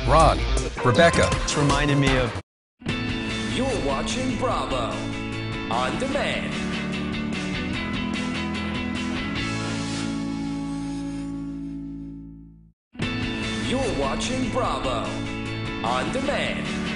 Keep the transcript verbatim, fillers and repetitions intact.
Ron, Rebecca. It's reminded me of... You're watching Bravo on demand. You're watching Bravo on demand.